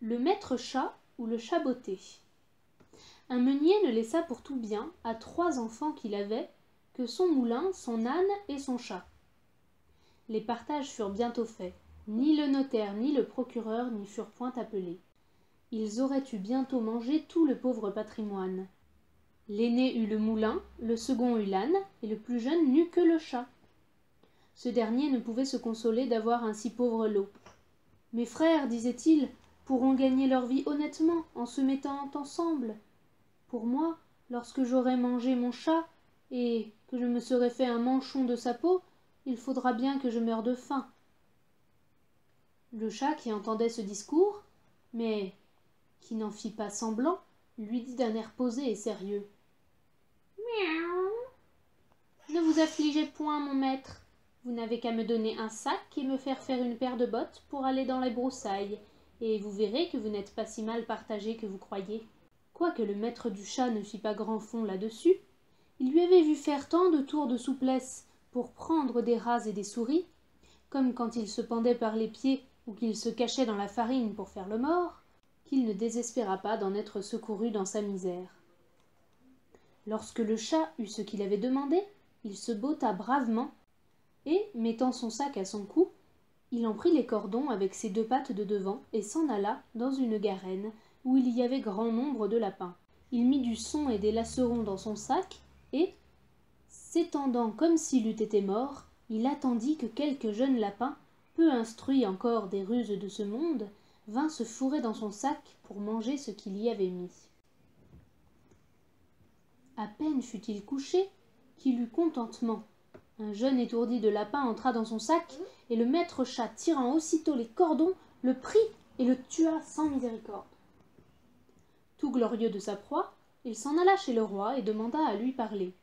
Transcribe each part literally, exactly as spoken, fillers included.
Le maître chat ou le chat botté. Un meunier ne laissa pour tout bien à trois enfants qu'il avait que son moulin, son âne et son chat. Les partages furent bientôt faits. Ni le notaire ni le procureur n'y furent point appelés. Ils auraient eu bientôt mangé tout le pauvre patrimoine. L'aîné eut le moulin, le second eut l'âne, et le plus jeune n'eut que le chat. Ce dernier ne pouvait se consoler d'avoir un si pauvre lot. « Mes frères, disait-il, pourront gagner leur vie honnêtement en se mettant ensemble. Pour moi, lorsque j'aurai mangé mon chat et que je me serai fait un manchon de sa peau, il faudra bien que je meure de faim. » Le chat, qui entendait ce discours, mais qui n'en fit pas semblant, lui dit d'un air posé et sérieux. « Miaou. Ne vous affligez point, mon maître. Vous n'avez qu'à me donner un sac et me faire faire une paire de bottes pour aller dans les broussailles, et vous verrez que vous n'êtes pas si mal partagé que vous croyez. » Quoique le maître du chat ne fît pas grand fond là-dessus, il lui avait vu faire tant de tours de souplesse pour prendre des rats et des souris, comme quand il se pendait par les pieds ou qu'il se cachait dans la farine pour faire le mort, qu'il ne désespéra pas d'en être secouru dans sa misère. Lorsque le chat eut ce qu'il avait demandé, il se botta bravement, et, mettant son sac à son cou, il en prit les cordons avec ses deux pattes de devant et s'en alla dans une garenne où il y avait grand nombre de lapins. Il mit du son et des lacerons dans son sac, et, s'étendant comme s'il eût été mort, il attendit que quelque jeune lapin, peu instruit encore des ruses de ce monde, vint se fourrer dans son sac pour manger ce qu'il y avait mis. À peine fut-il couché qu'il eut contentement. Un jeune étourdi de lapin entra dans son sac, et le maître chat, tirant aussitôt les cordons, le prit et le tua sans miséricorde. Tout glorieux de sa proie, il s'en alla chez le roi et demanda à lui parler.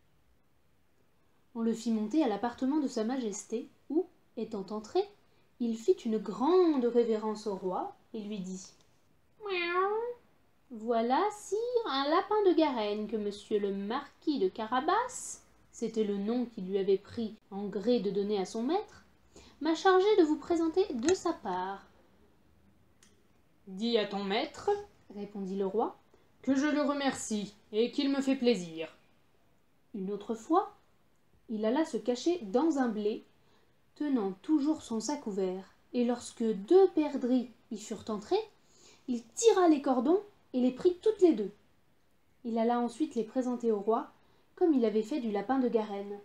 On le fit monter à l'appartement de sa majesté, où, étant entré, il fit une grande révérence au roi et lui dit « Miaou. Voilà, sire, un lapin de Garenne que monsieur le marquis de Carabas, c'était le nom qu'il lui avait pris en gré de donner à son maître, m'a chargé de vous présenter de sa part. »« Dis à ton maître, répondit le roi, que je le remercie et qu'il me fait plaisir. » Une autre fois, il alla se cacher dans un blé, tenant toujours son sac ouvert, et lorsque deux perdrix y furent entrés, il tira les cordons et les prit toutes les deux. Il alla ensuite les présenter au roi, comme il avait fait du lapin de Garenne.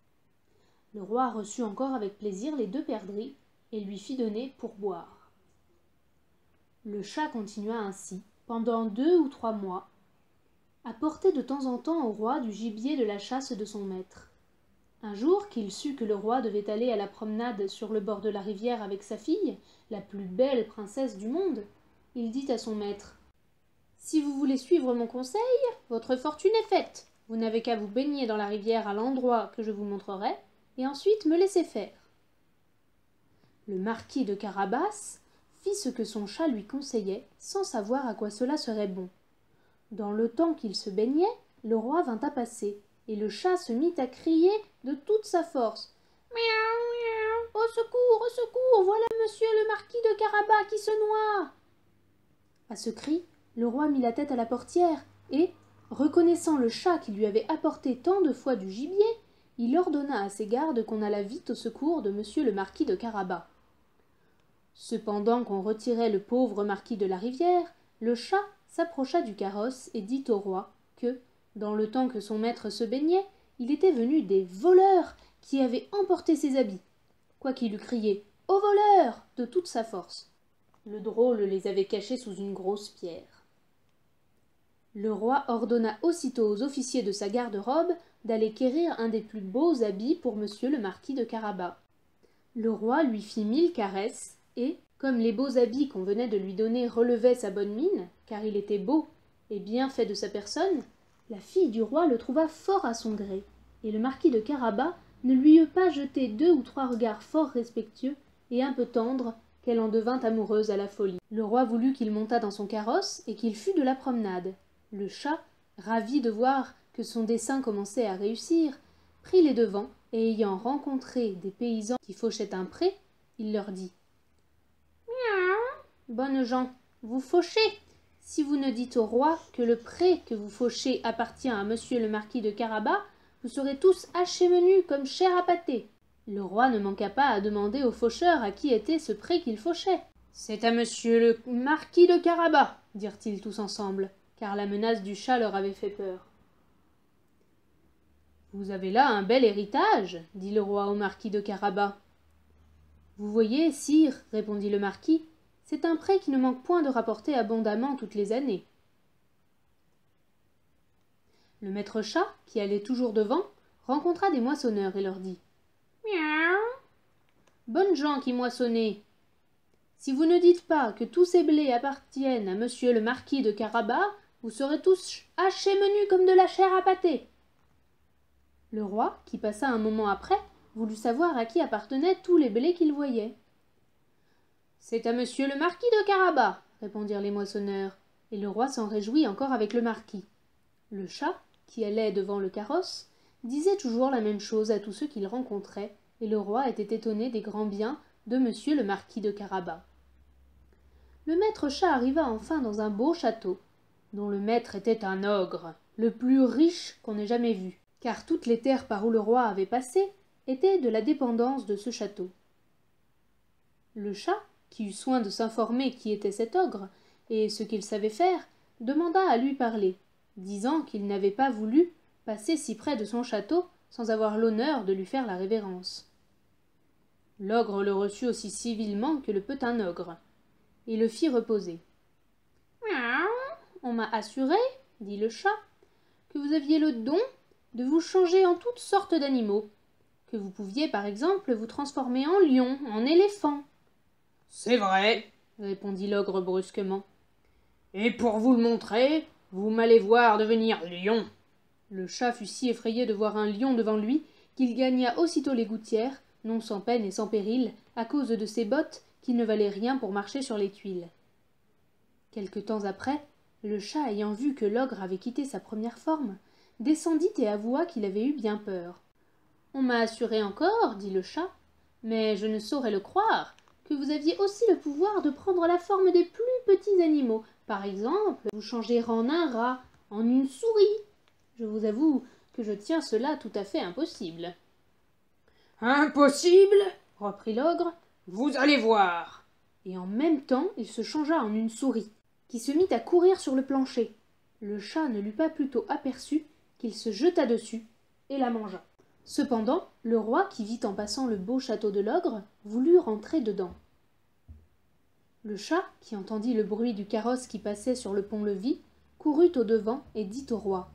Le roi reçut encore avec plaisir les deux perdrix et lui fit donner pour boire. Le chat continua ainsi pendant deux ou trois mois, à porter de temps en temps au roi du gibier de la chasse de son maître. Un jour qu'il sut que le roi devait aller à la promenade sur le bord de la rivière avec sa fille, la plus belle princesse du monde, il dit à son maître « Si vous voulez suivre mon conseil, votre fortune est faite. Vous n'avez qu'à vous baigner dans la rivière à l'endroit que je vous montrerai, et ensuite me laisser faire. » Le marquis de Carabas fit ce que son chat lui conseillait, sans savoir à quoi cela serait bon. Dans le temps qu'il se baignait, le roi vint à passer, et le chat se mit à crier de toute sa force. « Miaou, miaou, au secours, au secours, voilà monsieur le marquis de Carabas qui se noie !» À ce cri, le roi mit la tête à la portière, et, reconnaissant le chat qui lui avait apporté tant de fois du gibier, il ordonna à ses gardes qu'on allât vite au secours de monsieur le marquis de Carabas. Cependant qu'on retirait le pauvre marquis de la rivière, le chat s'approcha du carrosse et dit au roi que, dans le temps que son maître se baignait, il était venu des voleurs qui avaient emporté ses habits, quoiqu'il eût crié « Aux voleurs !» de toute sa force. Le drôle les avait cachés sous une grosse pierre. Le roi ordonna aussitôt aux officiers de sa garde-robe d'aller quérir un des plus beaux habits pour monsieur le marquis de Carabas. Le roi lui fit mille caresses, et, comme les beaux habits qu'on venait de lui donner relevaient sa bonne mine, car il était beau et bien fait de sa personne, la fille du roi le trouva fort à son gré, et le marquis de Carabas ne lui eut pas jeté deux ou trois regards fort respectueux et un peu tendres qu'elle en devint amoureuse à la folie. Le roi voulut qu'il montât dans son carrosse et qu'il fût de la promenade. Le chat, ravi de voir que son dessein commençait à réussir, prit les devants, et ayant rencontré des paysans qui fauchaient un pré, il leur dit « Miaou, bonnes gens, vous fauchez. Si vous ne dites au roi que le pré que vous fauchez appartient à monsieur le marquis de Carabas, vous serez tous hachés menus comme chair à pâté. » Le roi ne manqua pas à demander au faucheur à qui était ce pré qu'il fauchait. « C'est à monsieur le marquis de Carabas, dirent-ils tous ensemble, car la menace du chat leur avait fait peur. « Vous avez là un bel héritage, dit le roi au marquis de Carabas. « Vous voyez, sire, répondit le marquis, c'est un pré qui ne manque point de rapporter abondamment toutes les années. » Le maître chat, qui allait toujours devant, rencontra des moissonneurs et leur dit « Miaou ! Bonnes gens qui moissonnez, si vous ne dites pas que tous ces blés appartiennent à monsieur le marquis de Carabas, vous serez tous hachés menus comme de la chair à pâté. » Le roi, qui passa un moment après, voulut savoir à qui appartenaient tous les blés qu'il voyait. « C'est à monsieur le marquis de Carabas, répondirent les moissonneurs, et le roi s'en réjouit encore avec le marquis. Le chat, qui allait devant le carrosse, disait toujours la même chose à tous ceux qu'il rencontrait, et le roi était étonné des grands biens de monsieur le marquis de Carabas. Le maître chat arriva enfin dans un beau château, dont le maître était un ogre, le plus riche qu'on ait jamais vu, car toutes les terres par où le roi avait passé étaient de la dépendance de ce château. Le chat, qui eut soin de s'informer qui était cet ogre, et ce qu'il savait faire, demanda à lui parler, disant qu'il n'avait pas voulu passer si près de son château sans avoir l'honneur de lui faire la révérence. L'ogre le reçut aussi civilement que le peut un ogre, et le fit reposer. « On m'a assuré, dit le chat, que vous aviez le don de vous changer en toutes sortes d'animaux, que vous pouviez par exemple vous transformer en lion, en éléphant. »« C'est vrai, répondit l'ogre brusquement. »« Et pour vous le montrer, vous m'allez voir devenir lion. » Le chat fut si effrayé de voir un lion devant lui qu'il gagna aussitôt les gouttières, non sans peine et sans péril, à cause de ses bottes qui ne valaient rien pour marcher sur les tuiles. Quelque temps après, le chat ayant vu que l'ogre avait quitté sa première forme, descendit et avoua qu'il avait eu bien peur. « On m'a assuré encore, dit le chat, mais je ne saurais le croire, que vous aviez aussi le pouvoir de prendre la forme des plus petits animaux, par exemple, vous changer en un rat, en une souris. Je vous avoue que je tiens cela tout à fait impossible. »« Impossible ?» reprit l'ogre. « Vous allez voir !» Et en même temps, il se changea en une souris, qui se mit à courir sur le plancher. Le chat ne l'eut pas plutôt aperçu qu'il se jeta dessus et la mangea. Cependant, le roi, qui vit en passant le beau château de l'ogre, voulut rentrer dedans. Le chat, qui entendit le bruit du carrosse qui passait sur le pont-levis, courut au-devant et dit au roi.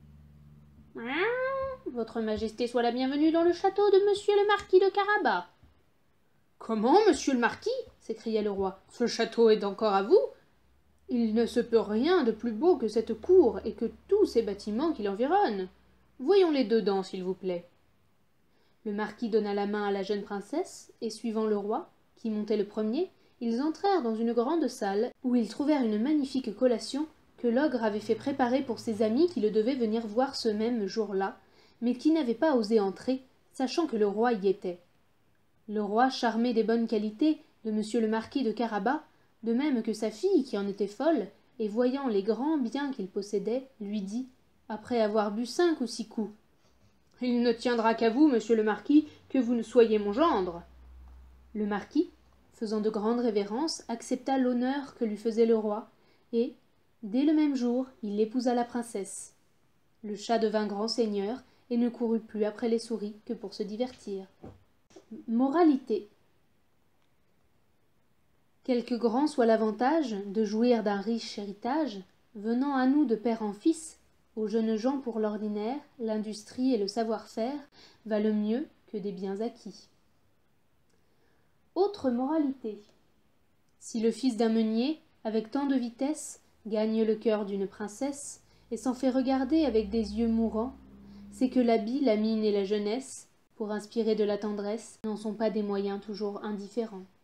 « Votre Majesté soit la bienvenue dans le château de monsieur le marquis de Carabas. »« Comment, monsieur le marquis ?» s'écria le roi. « Ce château est encore à vous ? Il ne se peut rien de plus beau que cette cour et que tous ces bâtiments qui l'environnent. Voyons-les dedans, s'il vous plaît. » Le marquis donna la main à la jeune princesse, et suivant le roi, qui montait le premier, ils entrèrent dans une grande salle, où ils trouvèrent une magnifique collation que l'ogre avait fait préparer pour ses amis qui le devaient venir voir ce même jour-là, mais qui n'avaient pas osé entrer, sachant que le roi y était. Le roi, charmé des bonnes qualités de monsieur le marquis de Carabas, de même que sa fille qui en était folle, et voyant les grands biens qu'il possédait, lui dit, après avoir bu cinq ou six coups, « Il ne tiendra qu'à vous, monsieur le marquis, que vous ne soyez mon gendre. » Le marquis, faisant de grandes révérences, accepta l'honneur que lui faisait le roi, et, dès le même jour, il épousa la princesse. Le chat devint grand seigneur, et ne courut plus après les souris que pour se divertir. Moralité. Quelque grand soit l'avantage de jouir d'un riche héritage, venant à nous de père en fils, aux jeunes gens pour l'ordinaire, l'industrie et le savoir-faire valent mieux que des biens acquis. Autre moralité. Si le fils d'un meunier, avec tant de vitesse, gagne le cœur d'une princesse, et s'en fait regarder avec des yeux mourants, c'est que l'habit, la mine et la jeunesse, pour inspirer de la tendresse, n'en sont pas des moyens toujours indifférents.